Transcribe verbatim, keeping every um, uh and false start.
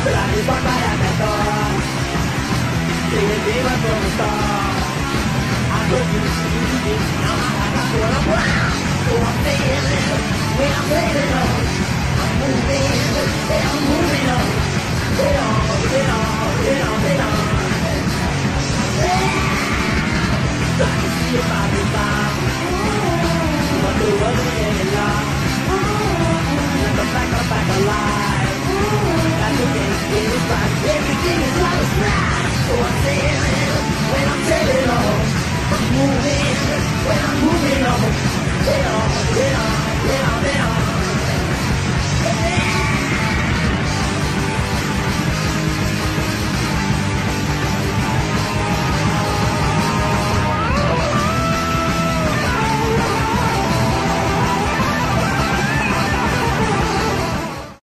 Life is what I had thought. Seeing me right from the start. I hope you see me. Now I got what I'm worth. So I'm feeling.